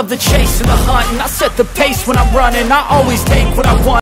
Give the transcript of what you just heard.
love the chase and the hunt, and I set the pace when I'm running. I always take what I want.